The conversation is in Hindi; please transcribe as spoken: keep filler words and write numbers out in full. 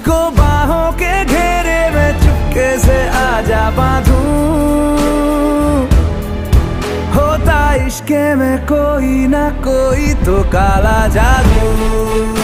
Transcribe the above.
तुझको बाहों के घेरे में चुपके से आजा बांधूं, होता इश्के में कोई ना कोई तो काला जादू।